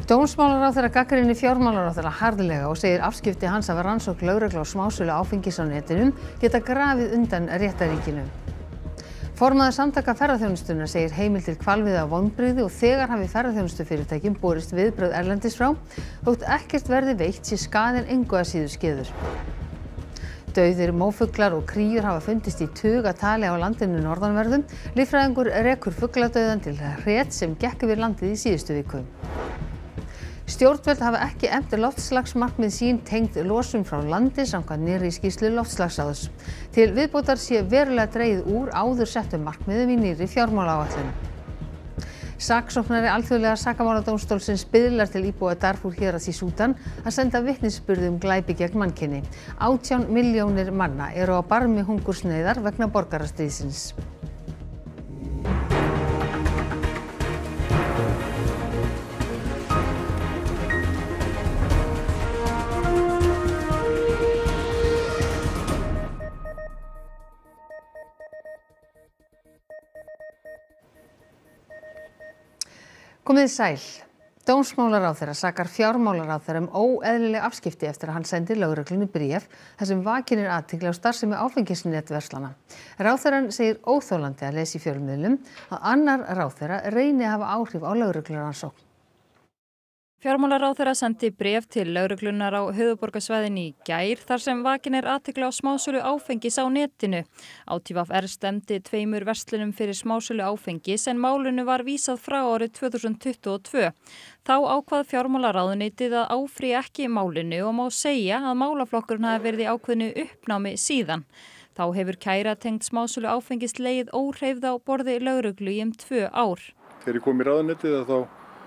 Dómsmálaráðherra gagnrýnir fjármálaráðherra harðlega og segir afskipti hans af rannsókn lögreglu á smásölu áfengis á netinu geta grafið undan réttarríkinu. Formaður Samtaka ferðaþjónustunnar segir heimildir hvalveiða vonbrigði og þegar hafi ferðaþjónustufyrirtækjum borist viðbrögð erlendis frá, þótt ekkert verði veitt sé skaðinn engu að síður skeður. Dauðir mófuglar og kríur hafa fundist í tugatali á landinu norðanverðu. Líffræðingur rekur fugladauðann til hret sem gekk yfir landið í síðustu viku. Stjórnvöld hafa ekki efnt loftslagsmarkmið sín tengd losun frá landi samkvæmt nýrri skýrslu loftslagsráðs. Til viðbótar sé verulega dregið úr áður settum markmiðum í nýrri fjármálaáætlun. Saksóknari alþjóðlega sakamáladómstólsins biðlar til íbúa Darfúr héraðs í Súdan að senda vitnisburði glæpi gegn mannkyni. 18 milljónir manna eru á barmi hungursneyðar vegna borgarastríðsins. Komiði sæl. Dómsmálaráðherra sakar fjármálaráðherra óeðlileg afskipti eftir að hann sendi lögreglunni bréf þar sem vakin athygli á starfsemi áfengisnetverslana. Ráðherrann segir óþolandi að lesa í fjölmiðlum að annar ráðherra reyni að hafa áhrif á lögreglurannsókn. Fjármálaráðherra sendi bréf til lögreglunnar á höfuðborgarsvæðinu í gær þar sem vakin athygli á smásölu áfengis á netinu. ÁTVR stemdi 2 verslunum fyrir smásölu áfengis en málinu var vísað frá árið 2022. Þá ákvað fjármálaráðuneytið að áfrýja ekki málinu og má segja að málaflokkurinn hafi verið í ákveðnu uppnámi síðan. Þá hefur kæra tengd smásölu áfengis legið óhreyfð á borði lögreglu í 2 ár. Þegar ég kom í ráðuneytið þá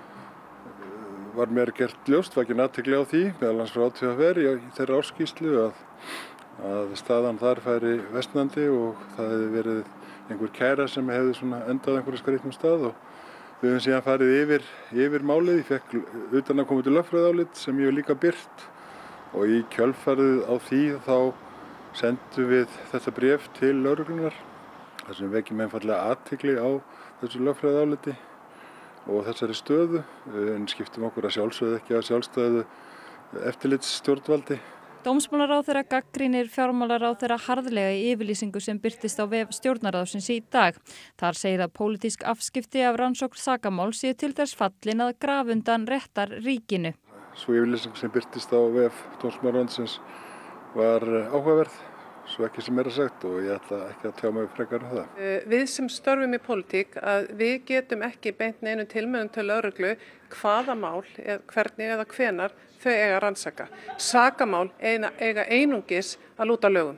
var mér gert ljóst, vakin athygli á því, meðal annars frá ÁTVR í þeirra ársskýrslu að staðan þar færi versnandi og það hefði verið einhver kæra sem hefði endað einhverju skrýtnum stað og við höfum síðan farið yfir málið. Ég fekk utan að koma til lögfræðiálit sem ég hef líka birt og í kjölfarið á því þá sendum við þetta bréf til lögreglunnar þar sem vekjum einfaldlega athygli á þessu lögfræðiáliti og þessari stöðu, en skiptum okkur að sjálfsögðu ekki að sjálfstæðu eftirlitsstjórnvaldi. Dómsmálaráðherra gagnrýnir fjármálaráðherra harðlega í yfirlýsingu sem birtist á vef stjórnarráðsins í dag. Þar segir að pólitísk afskipti af rannsókn sakamáls séu til þess fallin að grafa undan réttarríkinu. Sú yfirlýsing sem birtist á vef dómsmálaráðsins var áhugaverð, svo ekki sem sagt og ég ætla ekki að tjá mig frekar það. Við sem störfum í pólitík að við getum ekki beint neinu tilmælum til lögreglu hvaða mál, hvernig eða hvenar þau eiga að rannsaka. Sakamál eiga einungis að lúta lögum.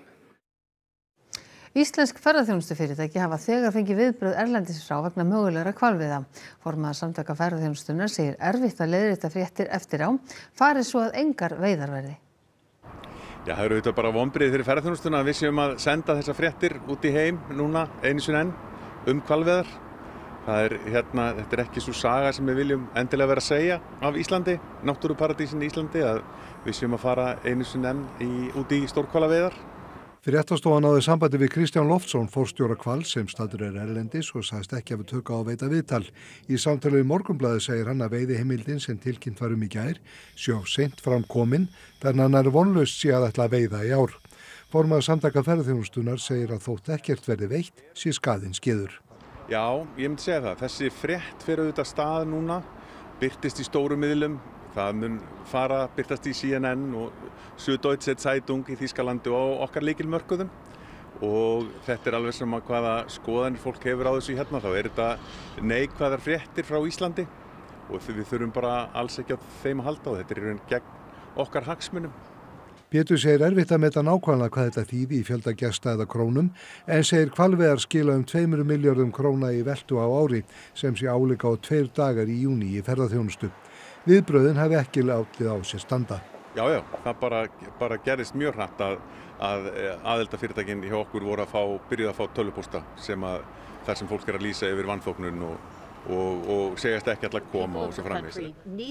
Íslensk ferðaþjónustufyrirtæki hafa þegar fengið viðbrögð erlendis frá vegna mögulegra hvalveiða. Formaður Samtaka ferðaþjónustunnar segir erfitt að leiðrétta fréttir eftir á, farið svo að engar veiðar verði. Já, það eru auðvitað bara vonbrigði fyrir ferðaþjónustuna að við séum að senda þessar fréttir út í heim núna einu sinni enn hvalveiðar. Þetta er ekki svo saga sem við viljum endilega vera að segja af Íslandi, náttúruparadísinni Íslandi, að við séum að fara einu sinni enn út í stórhvalaveiðar. Fréttastofa náði sambandi við Kristján Loftsson, forstjóra Hvals sem staddur erlendis og sagðist ekki hafa tök á að veita viðtal. Í samtali við Morgunblaðið segir hann að veiðiheimildin sem tilkynnt var í gær sé of seint fram komin, þannig að hann vonlaust sé að ætla að veiða í ár. Formaður Samtaka ferðaþjónustunnar segir að þótt ekkert verði veitt sé skaðinn skeður. Já, ég myndi segja það. Þessi frétt fer auðvitað stað núna, birtist í stórum miðlum. Það mun birtast í CNN og Süddeutsche Zeitung í Þýskalandi og okkar lykilmörkuðum og þetta er alveg sama hvaða skoðanir fólk hefur á þessu þá er þetta neikvæðar fréttir frá Íslandi og við þurfum bara alls ekki á þeim að halda og þetta er gegn okkar hagsmunum. Pétur segir erfitt að meta nákvæmlega hvað þetta þýði í fjölda gesta eða krónum en segir hvalveiðar skila 2 milljörðum króna í veltu á ári sem sé álíka á 2 dagar í júní í ferðaþjónustu. Viðbrögðin hafi ekki látið á sér standa. Já, það bara gerðist mjög hratt að aðildarfyrirtækin hjá okkur voru byrjuðu að fá tölvupósta þar sem fólk er að lýsa yfir vanþóknun og segjast ekki alltaf koma og svo framvegis.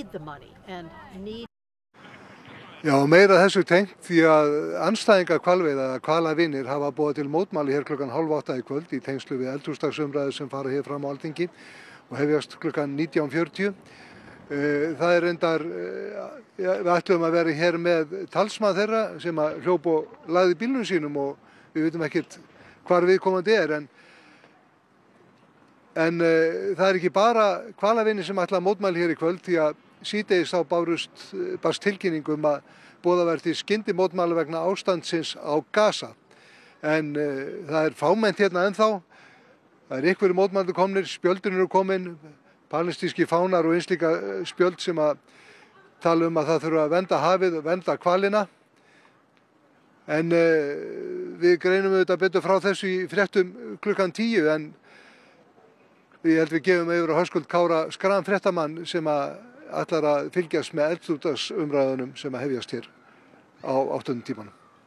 Já, meira þessu tengt því að andstæðingar hvalveiða eða hvalavinir hafa boðið til mótmæli hér klukkan 7:30 í kvöld í tengslu við eldhúsdagsumræður sem fara hér fram á Alþingi og hefjast klukkan 19:40. Það reyndar, við ætlum að vera hér með talsmann þeirra sem að hljóp og lagði bílnum sínum og við vitum ekkert hvar viðkomandi en það ekki bara hvalavinir sem ætla að mótmæla hér í kvöld því að síðdegis þá barst tilkynning að boðað væri til skyndimótmæla vegna ástandsins á Gaza. En það fámennt hérna ennþá, það einhverjir mótmælendur komnir, spjöldin eru komin, palestískir fánar og eins líka spjöld sem að tala að það þurfa að vernda hafið og vernda hvalina. En við greinum auðvitað betur frá þessu í fréttum klukkan 10 en ég held við gefum yfir á Höskuld Kára Schram fréttamann sem að ætlar að fylgjast með eldúrdagsumræðunum sem að hefjast hér á 8. tímanum.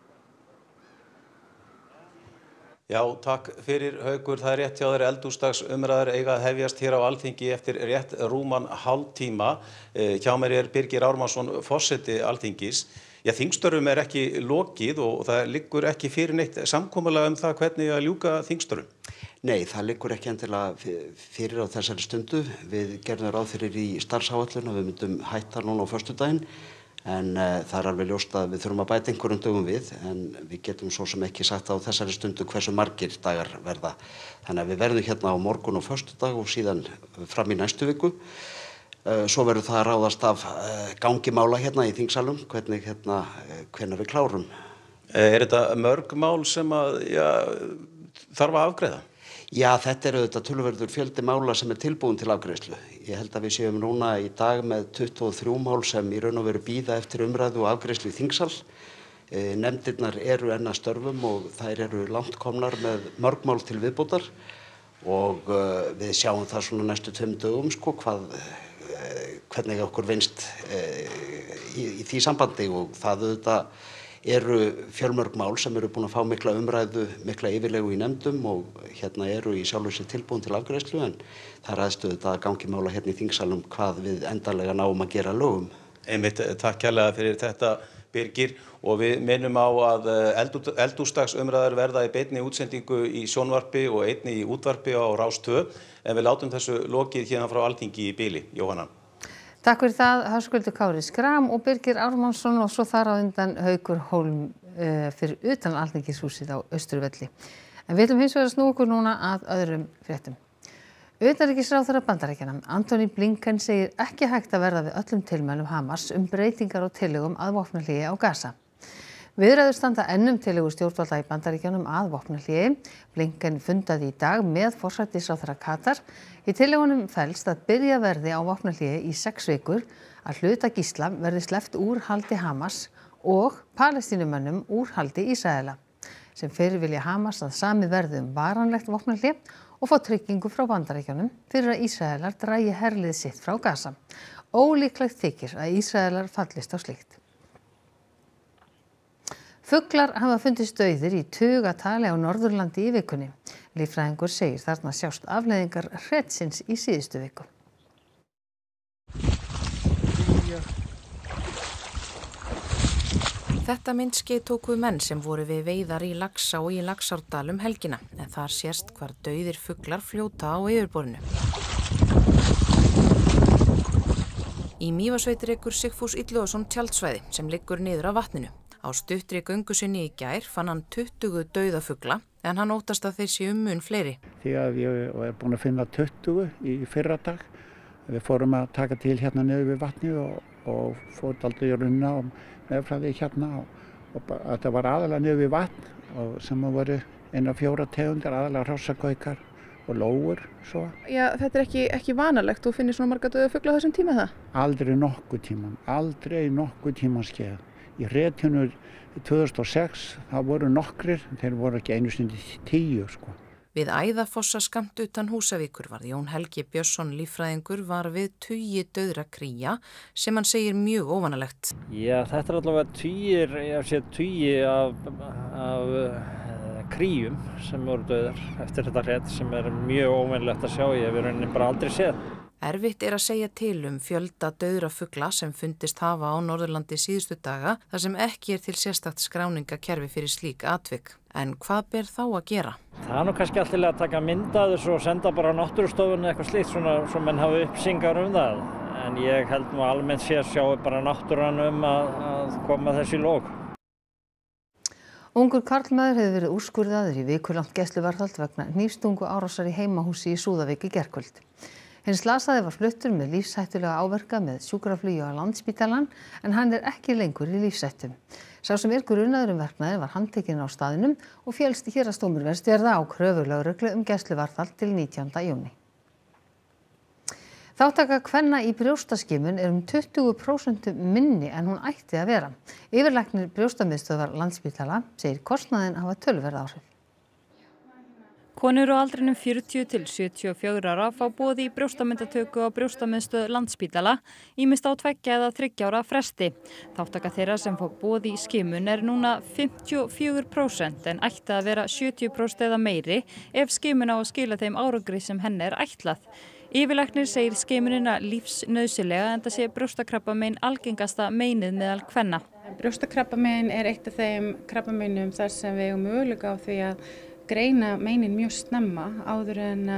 Já, takk fyrir Haukur. Það rétt hjá þér, eldúrdagsumræður eiga að hefjast hér á Alþingi eftir rétt rúman hálftíma. Hjá mér Birgir Ármannsson, forseti Alþingis. Já, þingstörfum ekki lokið og það liggur ekki fyrir neitt samkomulag það hvernig að ljúka þingstörfum. Nei, það liggur ekki endilega fyrir á þessari stundu. Við gerðum ráð fyrir í starfsáætlun að við myndum hætta núna á föstudaginn en það alveg ljóst að við þurfum að bæta einhverjum dögum við en við getum svo sem ekki sagt á þessari stundu hversu margir dagar verða. Þannig að við verðum hérna á morgun og föstudag og síðan fram í næstu viku. Svo verður það að ráðast af gangi mála hérna í þingsalum, hvenær við klárum. Þetta mörg mál sem að þarf að afgreiða? Já, þetta auðvitað töluverður fjöldi mála sem tilbúin til afgreiðslu. Ég held að við séum núna í dag með 23 mál sem í raun og veru bíða eftir umræðu og afgreiðslu í þingsal. Nefndirnar eru enn að störfum og þær eru langt komnar með mörg mál til viðbótar og við sjáum það svona næstu 2 dögum hvernig okkur vinst í því sambandi og það auðvitað eru fjölmörg mál sem eru búin að fá mikla umræðu, mikla yfirlegu í nefndum og hérna eru í sjálfu sér tilbúin til afgreiðslu en það ræðst auðvitað að gangi mála hérna í þingsalum hvað við endanlega náum að gera lögum. Einmitt, takk kærlega fyrir þetta Birgir og við minnum á að eldhúsdagsumræður verða í beinni útsendingu í sjónvarpi og einni í útvarpi á Rás 2 en við látum þessu lokið hérna frá Alþingi í bili. Jóhanna. Takk fyrir það, Höskuldur Kári Schram og Birgir Ármannsson og svo þar á undan Haukur Hólm fyrir utan Alþingishúsið á Austurvelli. En við ætlum hins vegar að snúa okkur núna að öðrum fréttum. Utanríkisráðherra Bandaríkjanna, Antony Blinken, segir ekki hægt að verða við öllum tilmælum Hamas breytingar á tillögum að vopnahléi á Gaza. Viðræður standa enn tillögu stjórnvalda í Bandaríkjunum að vopnahléi. Blinken fundaði í dag með forsætisráðherra Katar. Í tillögunum felst að byrja verði á vopnahléi í 6 vikur, að hluta gísla verði sleppt úr haldi Hamas og Palestínumönnum úr haldi Ísraela. Sem fyrir vilja Hamas að samið verði varanlegt vopnahlé og fá tryggingu frá Bandaríkjunum fyrir að Ísraelar dragi herlið sitt frá Gaza. Ólíklegt þykir að Ísraelar fallist á slíkt. Fuglar hafa fundist dauðir í tugatali á Norðurlandi í vikunni. Líffræðingur segir þarna sjást afleiðingar hrettsins í síðustu viku. Þetta myndskeið tóku menn sem voru við veiðar í Laxá og í Laxárdal helgina, en þar sést hvar dauðir fuglar fljóta á yfirborðinu. Í Mývatnssveit rekur Sigfús Illugason tjaldsvæði sem liggur niður af vatninu. Á stuttri göngu sinni í gær fann hann 20 dauða fugla en hann óttast að þeir séu mun fleiri. Því að ég er búin að finna 20 í fyrradag. Við fórum að taka til hérna niður við vatni og fórum aldrei í runna og meðfræði hérna og þetta var aðalega niður við vatn og sem voru 1-4 tegundir, aðalega hrossagaukar og lóur svo. Já, þetta er ekki vanalegt, þú finnir svona marga dauða fugla á þessum tíma það? Aldrei nokkuð tíman skeið. Í Retjunu 2006, það voru nokkrir, þeir voru ekki einu sinni 10 sko. Við Æðafossa skammt utan Húsavíkur var Jón Helgi Björnsson líffræðingur var við 20 dauðra kría sem hann segir mjög óvanalegt. Já, þetta er allavega tugi af kríum sem voru dauðar eftir þetta hret sem er mjög óvanalegt að sjá. Ég hef rauninni bara aldrei séð. Erfitt er að segja til fjölda dauðra fugla sem fundist hafa á Norðurlandi síðustu daga þar sem ekki er til sérstakt skráningakerfi fyrir slík atvik. En hvað ber þá að gera? Það er nú kannski alltaf að taka mynd af þessu og senda bara á náttúrustofunni eitthvað slíkt svona svo menn hafi upplýsingar það. en ég held nú almennt sé að sjá bara náttúran að koma þessi lóg. Ungur karlmaður hefur verið úrskurðaður í vikulangt gæsluvarðhald vegna hnífstungu árásar í heimahúsi í Súðavík í gærkvöld. Hinn slasaði var fluttur með lífshættulega áverka með sjúkraflugi á Landspítalann en hann ekki lengur í lífshættu. Sá sem grunaður verknaðinn var handtekinn á staðnum og féllst héraðsdómur Vestfjarða á kröfu lögreglu gæsluvarðhald til 19. júní. Þátttaka kvenna í brjóstaskimun 20% minni en hún ætti að vera. Yfirlæknir brjóstamiðstöðvar Landspítala segir kostnaðinn hafa töluverð áhrif. Konur á aldrinum 40 til 74 ára fá boð í brjóstamyndatöku á brjóstamiðstöð Landspítala, ýmist á 2 eða 3 ára fresti. Þáttaka þeirra sem fá boð í skimun núna 54% en ætti að vera 70% eða meiri ef skimun á að skila þeim árangri sem henni ætlað. Yfirlæknir segir skimunina lífsnauðsynlega enda sé brjóstakrabbamein algengasta meinið meðal kvenna. Brjóstakrabbamein eitt af þeim krabbameinum þar sem við eigum möguleika á því að greina meinin mjög snemma áður en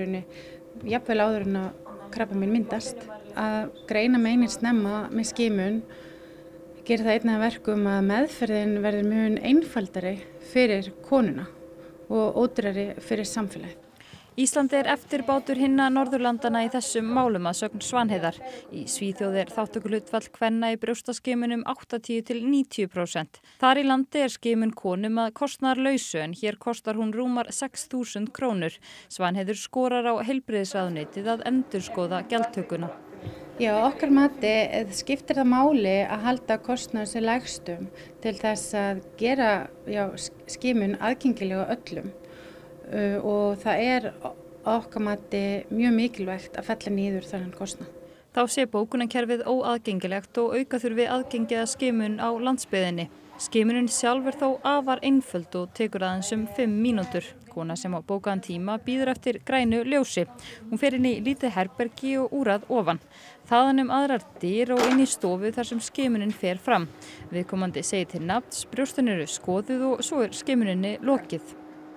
að krabbamein myndast. Að greina meinin snemma með skimun gerir það einnig að verkum að meðferðin verður mjög einfaldari fyrir konuna og ódýrari fyrir samfélagið. Ísland eftirbátur hinna Norðurlandana í þessum málum að sögn Svanheiðar. Í Svíþjóð þátttökuhlutfall kvenna í brjóstaskimunum 80 til 90%. Þar í landi skimun konum að kostnaðarlausu en hér kostar hún rúmar 6.000 krónur. Svanheiður skorar á heilbrigðisráðuneytið að endurskoða gjaldtökuna. Já, okkar mati skiptir það máli að halda kostnaðinn sem lægstum til þess að gera skimun aðgengilega öllum. Og það okkar mati mjög mikilvægt að fella niður þennan kostnað. Þá sé bókunarkerfið óaðgengilegt og auka þurfi aðgengi að skimun á landsbyggðinni. Skimunin sjálf þó afar einföld og tekur aðeins 5 mínútur. Kona sem á bókaðan tíma bíður eftir grænu ljósi. Hún fer inn í lítið herbergi og úrað ofan. Þaðan aðrar dyr og inn í stofu þar sem skimunin fer fram. Viðkomandi segir til nafns, brjóstin skoðuð og svo skimuninni lokið.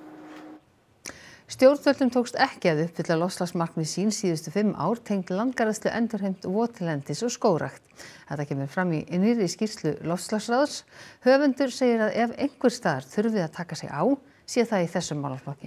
Stjórnvöldum tókst ekki að uppfylla loftslagsmarkmið sín síðustu 5 ár tengd landgræðslu, endurheimt, votlendis og skógrækt. Þetta kemur fram í nýrri skýrslu loftslagsráðs. Höfundur segir að ef einhvers staðar þurfi að taka sig á, sé það í þessum málaflokki.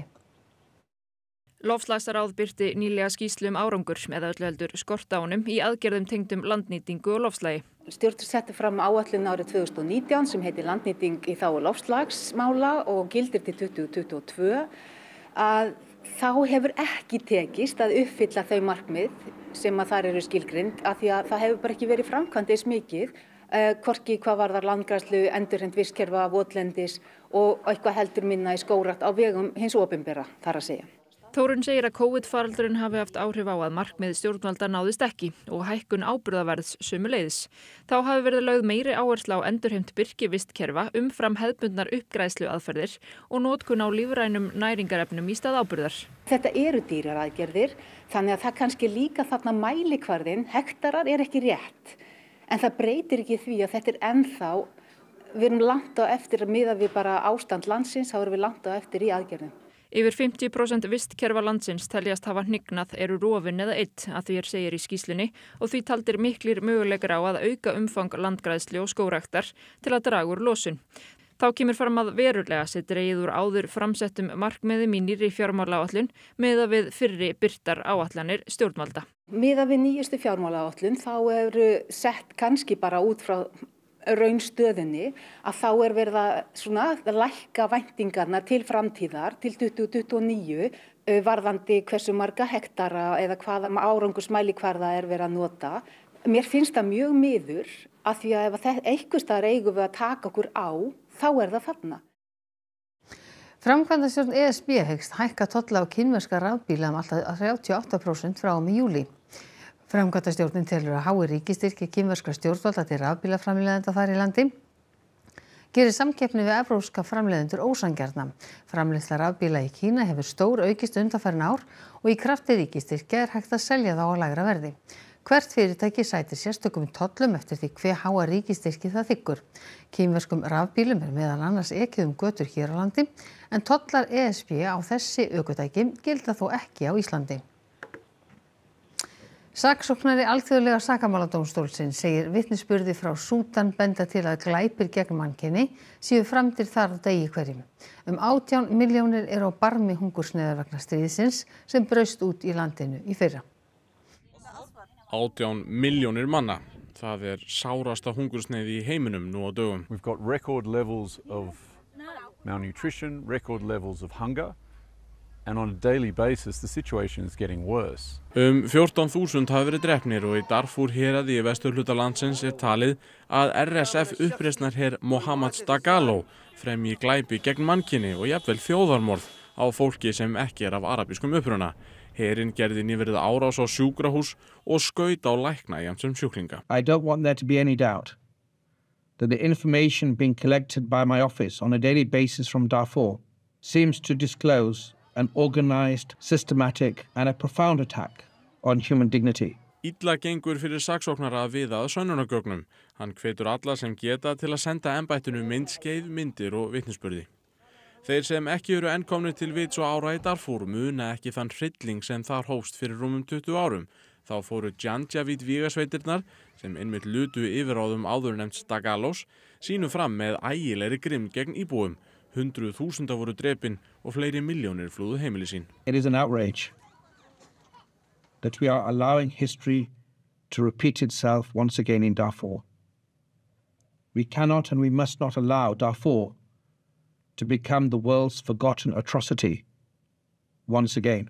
Loftslagsráð birti nýlega skýrslu árangur eða öllu heldur skort á honum í aðgerðum tengdum landnýtingu og loftslagi. Stjórnvöld setti fram áætlun árið 2019 sem heitir landnýting í þágu loftslagsmála og gildir til 2022. Að þá hefur ekki tekist að uppfylla þau markmið sem að þar skilgreind af því að það hefur bara ekki verið framkvæmt eins mikið, hvorki hvað varðar landgræðslu, endurheimt vistkerfa, votlendis og eitthvað heldur minna í skógrækt á vegum hins opinbera, þar að segja. Þórunn segir að COVID-faraldurinn hafi haft áhrif á að markmið stjórnvalda náðist ekki og hækkun áburðaverðs sömuleiðis. Þá hafi verið lögð meiri áhersla á endurheimt birkivistkerfa umfram hefðbundnar uppgræðsluaðferðir og notkun á lífrænum næringarefnum í stað áburðar. Þetta eru dýrar aðgerðir, þannig að það kannski líka þarna mælikvarðinn, hektarar ekki rétt. En það breytir ekki því að þetta ennþá, við erum langt á eftir að miða við bara ástand landsins, þá erum við langt á eftir í aðgerðum. Yfir 50% vistkerfa landsins teljast hafa hnignað rofin eða að því segir í skýrslunni og því taldir miklir möguleikar á að auka umfang landgræðslu og skógræktar til að draga úr losun. Þá kemur fram að verulega sé dregið úr áður framsettum markmiðum í nýrri fjármálaáætlun miðað við fyrri birtar áætlanir stjórnvalda. Miðað við nýjustu fjármálaáætlun þá eru sett kannski bara út frá raunstöðunni að þá verið að lækka væntingarnar til framtíðar til 2029 varðandi hversu marga hektara eða hvaða árangursmælikvarða verið að nota. Mér finnst það mjög miður að því að ef einhvers staðar eigum við að taka okkur á, þá það þarna. Framkvæmdastjórn ESB hyggst hækka tolla á kínverska rafbíla alltaf 38% frá og með júlí. Framkvæmdastjórnin telur að hái ríkisstyrki kínverskra stjórnvalda til rafbílaframleiðenda þar í landi gerir samkeppni við evrópska framleiðendur ósanngjarna. Framleiðsla rafbíla í Kína hefur stór aukist undanfarin ár og í krafti ríkisstyrkja hægt að selja þá á lægra verði. Hvert fyrirtæki sætir sérstökum tollum eftir því hve háa ríkisstyrki það þiggur. Kínverskum rafbílum meðal annars ekið götur hér á landi en tollar ESB á þessi ökutæki gilda þó ekki á Íslandi. Saksóknari alþjóðlega sakamáladómstólsins segir vitnisburði frá Súdan benda til að glæpir gegn mannkyni séu framdir þar á degi hverjum. 18 milljónir eru á barmi hungursneyðar vegna stríðsins sem braust út í landinu í fyrra. 18 milljónir manna. Það sárasta hungursneyð í heiminum nú á dögum. We've got record levels of malnutrition, record levels of hunger. And on a daily basis, the situation is getting worse. 14.000 hafa verið drepnir og í Darfur héraði í vesturhluta landsins talið að RSF uppreisnarher Mohamed Dagalo fremji glæpi gegn mannkyni og jafnvel þjóðarmorð á fólki sem ekki af arabískum uppruna. Herinn gerði nýverið árás á sjúkrahús og skaut á lækna jafnt sem sjúklinga. I don't want there to be any doubt that the information being collected by my office on a daily basis from Darfur seems to disclose an organized, systematic and a profound attack on human dignity. Illa gengur fyrir saksóknara að viða að sönnunargögnum. Hann hvetur alla sem geta til að senda embættinu myndskeið, myndir og vitnisburði. Þeir sem ekki eru enn komnir til vits og ára í Darfur muna ekki þann hrylling sem þar hófst fyrir rúmum 20 árum. Þá fóru Janjaweed vígasveitirnar, sem einmitt lutu yfirráðum áðurnefnds Dagalos, sínu fram með ægilegri grimmd gegn íbúum. 100.000 voru drepin og fleiri milljónir flúðu heimili sín. It is an outrage that we are allowing history to repeat itself once again in Darfur. We cannot and we must not allow Darfur to become the world's forgotten atrocity once again.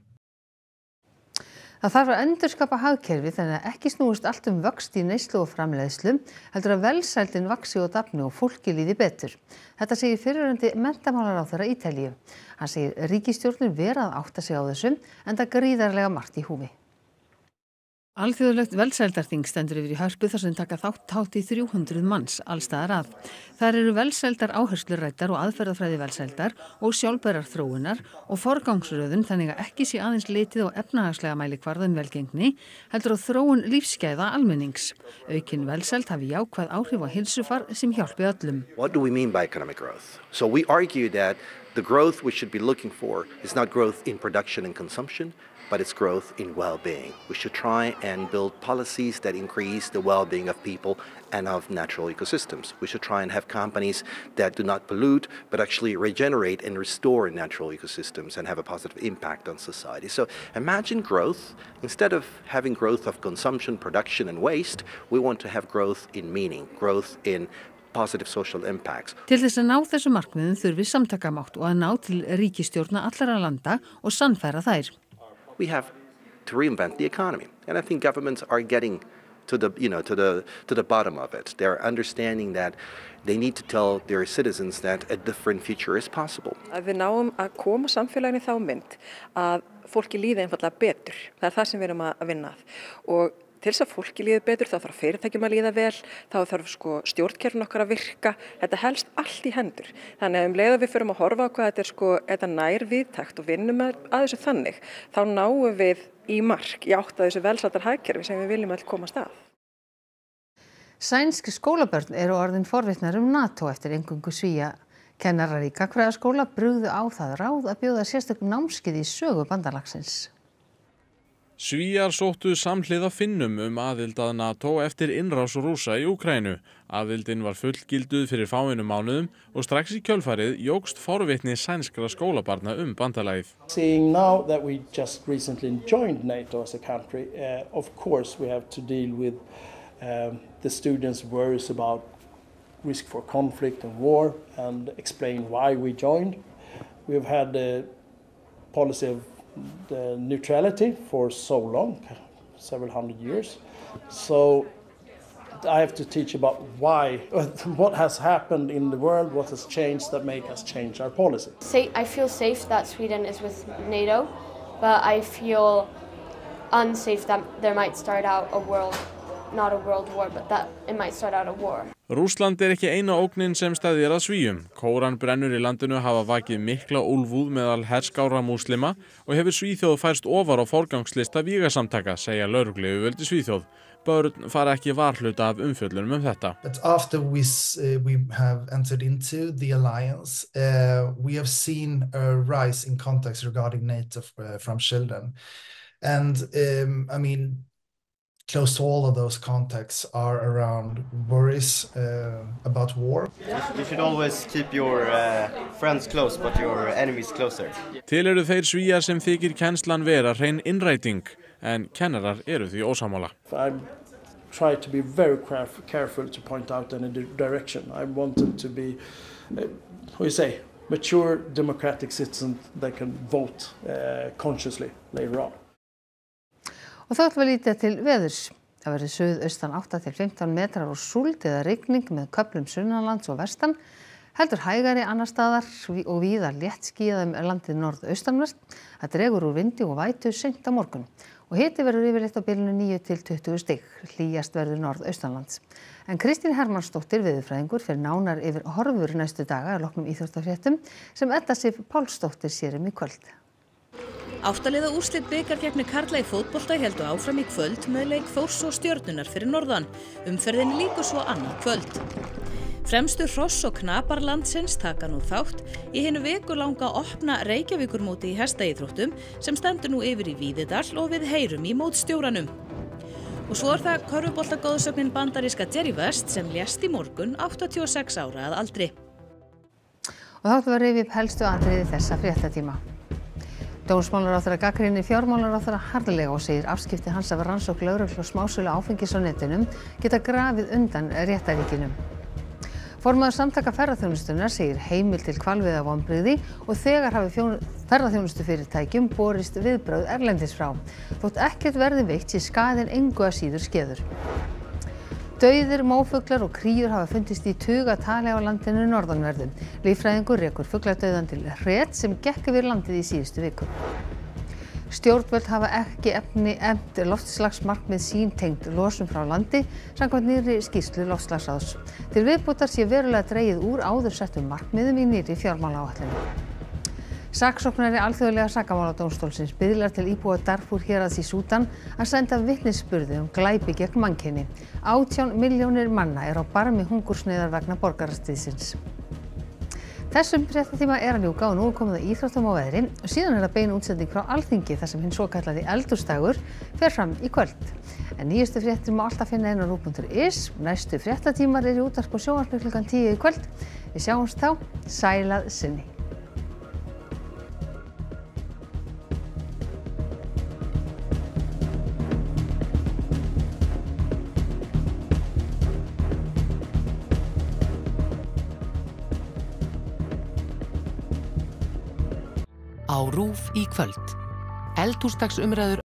Það þarf að endurskapa hagkerfi þannig að ekki snúist allt vöxt í neyslu og framleiðslu, heldur að velsældin vaxi og dafni og fólki líði betur. Þetta segir fyrrverandi menntamálaráðherra Ítalíu. Hann segir ríkisstjórnin vera að átta sig á þessu enda gríðarlega margt í húfi. Alþjóðlegt velsældarþing stendur yfir í Hörpu þar sem taka þátt í 300 manns allstaðar að. Þar eru velsældar áherslur ræddar og aðferðafræði velsældar og sjálfbærar þróunar og forgangsröðun þannig að ekki sé aðeins litið á efnahagslega mælikvarða velgengni, heldur á þróun lífsgæða almennings. Aukin velsæld hafi jákvæð áhrif á heilsufar sem hjálpi öllum. What do we mean by economic growth? So we argue that the growth we should be looking for is not growth in production and consumption, but it's growth in well-being. We should try and build policies that increase the well-being of people and of natural ecosystems. We should try and have companies that do not pollute, but actually regenerate and restore natural ecosystems and have a positive impact on society. So imagine growth. Instead of having growth of consumption, production, and waste, we want to have growth in meaning, growth in positive social impacts. Til þess að ná þessu markmiðum þurfi samtakamátt og að ná til ríkisstjórna allra landa og sannfæra þær. We have to reinvent the economy, and I think governments are getting to the bottom of it. They're understanding that they need to tell their citizens that a different future is possible. Að við náum að koma samfélaginu þá mynd að fólki líði einfallega betur. Það það sem við erum að vinna að. Og til þess að fólki líði betur, þá þarf fyrirtækjum að líða vel, þá þarf stjórnkerfin okkar að virka. Þetta helst allt í hendur. Þannig að leið að við förum að horfa á hvað þetta nær viðtækt og vinnum að þessu þannig, þá náum við í mark í átt að þessu velsældar hagkerfi sem við viljum öll komast að. Sænsk skólabörn eru orðin forvitnar NATO eftir inngöngu Svía. Kennarar í gagnfræðaskóla brugðu á það ráð að bjóða sérstök námskeið í sögu bandalagsins. Svíar sóttu samhliða Finnum aðild að NATO eftir innrás Rússa í Úkraínu. Aðildin var fullgilduð fyrir fáeinum mánuðum og strax í kjölfarið jókst forvitni sænskra skólabarna bandalagið. Seeing now that we just recently joined NATO as a country, of course we have to deal with the students' worries about risk for conflict and war and explain why we joined. We've had the policy of the neutrality for so long, several hundred years. So I have to teach about why, what has happened in the world, what has changed that make us change our policy. I feel safe that Sweden is with NATO, but I feel unsafe that there might start out a world, not a world war, but that it might start out a war. Rússland ekki eina ógnin sem steðjar að Svíum. Kóranbrennur í landinu hafa vakið mikla úlfúð meðal herskára múslima og hefur Svíþjóð færst ofar á forgangslista vígasamtaka, segja lögregluyfirvöld í Svíþjóð. Börn fara ekki varhluta af umfjöllunum þetta. But after we have entered into the alliance, we have seen a rise in contacts regarding NATO from children. And I mean, close to all of those contexts are around worries about war. You should always keep your friends close but your enemies closer. Til eru þeir Svíar sem þykir kennslan vera hrein innræting, en kennarar eru því ósammála. I try to be very careful to point out any direction. I want them to be, mature democratic citizens that can vote consciously later on. Og þá ætlum við lítið til veðurs. Það verður suðaustan 8 til 15 metrar og súld eða rigning með köflum sunnanlands og vestan. Heldur hægari annar staðar og víða léttskýjað landið norðaustanvert. Það dregur úr vindi og vætu seint á morgun. Og hiti verður yfirleitt á bilinu 9 til 20 stig. Hlýjast verður norðaustanlands. En Kristín Hermannsdóttir veðurfræðingur fer nánar yfir horfur næstu daga að loknum íþróttafréttum sem Edda Sif Pálsdóttir sér í kvöld. 8 liða úrslit bikarkeppni karla í fótbolta héldu áfram í kvöld með leik Þórs og Stjörnunnar fyrir norðan. Umferðinni lýkur svo annað kvöld. Fremstu hross og knapar landsins taka nú þátt í hinu vikulanga opna Reykjavíkurmóti í hestaíþróttum sem stendur nú yfir í Víðidal og við heyrum í mótstjóranum. Og svo það körfuboltagóðsögnin bandaríska Jerry West sem lést í morgun 86 ára að aldri. Og þá ætlum við að rifja upp helstu atriði þessa fréttatíma. Dómsmálaráðherra gagnrýnir fjármálaráðherra harðlega og segir afskipti hans af rannsókn lögreglu og smásölu áfengis á netinum geta grafið undan réttarríkinu. Formaður samtaka ferðaþjónustunnar segir heimild til hvalveiða vonbrigði og þegar hafi ferðaþjónustufyrirtækjum borist viðbrögð erlendis frá. Þótt ekkert verði veitt sé skaðinn engu að síður skeður. Dauðir, mófuglar og kríur hafa fundist í tugatali á landinu norðanverðu. Líffræðingur rekur fugladauðann til hret sem gekk yfir landið í síðustu viku. Stjórnvöld hafa ekki efnt loftslagsmarkmið sín tengd losun frá landi samkvæmt nýrri skýrslu loftslagsráðs. Til viðbótar sé verulega dregið úr áður settum markmiðum í nýrri fjármálaáætlun. Saksóknari alþjóðlega sakamáladómstólsins biðlar til íbúa Darfur héraðs í Súdan að senda vitnisburði glæpi gegn mannkyni. 18 milljónir manna á barmi hungursneyðar vegna borgarastríðsins. Þessum fréttatíma að ljúka og nú komið að íþróttum og veðri og síðan það bein útsending frá Alþingi þar sem hinn svokallaði eldhúsdagur fer fram í kvöld. En nýjustu fréttir má alltaf finna inn á ruv.is. Næstu fréttatímar í útvarpi og sjónvarpi klukkan 10 í kvöld. Við sjáumst þá, sæl að sinni. Á RÚV í kvöld. Eldhúsdagsumræður